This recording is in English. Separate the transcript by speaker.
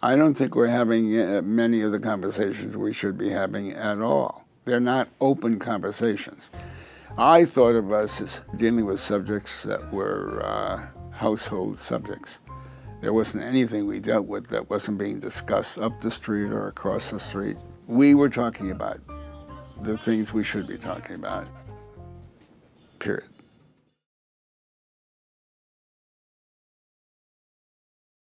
Speaker 1: I don't think we're having many of the conversations we should be having at all. They're not open conversations. I thought of us as dealing with subjects that were household subjects. There wasn't anything we dealt with that wasn't being discussed up the street or across the street. We were talking about the things we should be talking about, period.